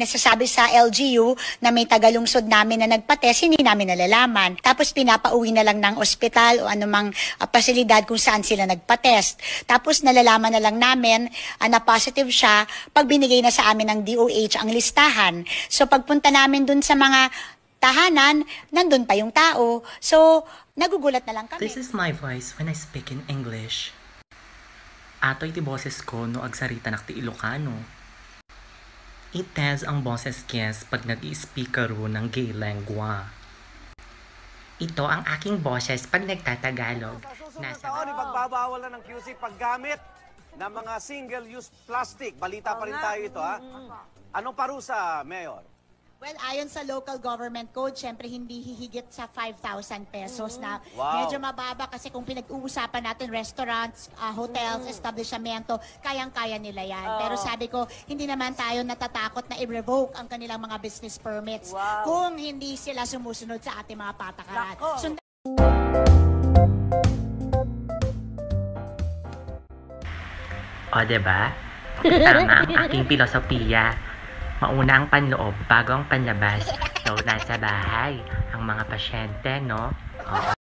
nasasabi sa LGU na may tagalungsod namin na nagpa-test, hindi namin nalalaman. Tapos pinapauwi na lang ng ospital o anumang pasilidad kung saan sila nagpa-test. Tapos nalalaman na lang namin na positive siya pag binigay na sa amin ng DOH ang listahan. So pagpunta namin dun sa mga tahanan, nandun pa yung tao. So nagugulat na lang kami. This is my voice when I speak in English. Ato'y ti boses ko no agsarita nakti Ilocano. Ites ang boses kes pag nag-i-speakero ng gay lengua. Ito ang aking boses pag nagtatagalog. Nasa taon, ipagbabawal na ng QC paggamit ng mga single-use plastic. Balita pa rin tayo ito, ha? Anong parusa, Mayor? Well, ayon sa local government code, syempre hindi hihigit sa 5,000 pesos na Wow. medyo mababa kasi kung pinag-uusapan natin restaurants, hotels, establishmento, kayang-kaya nila yan. Pero sabi ko, hindi naman tayo natatakot na i-revoke ang kanilang mga business permits kung hindi sila sumusunod sa ating mga patakaran. O, diba? Tama ang aking filosofiya. Mauna ang panloob bago ang panlabas. So, nasa bahay ang mga pasyente, no? Oo.